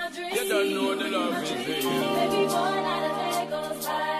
You don't know the love is real. Baby boy, not a Lego slide.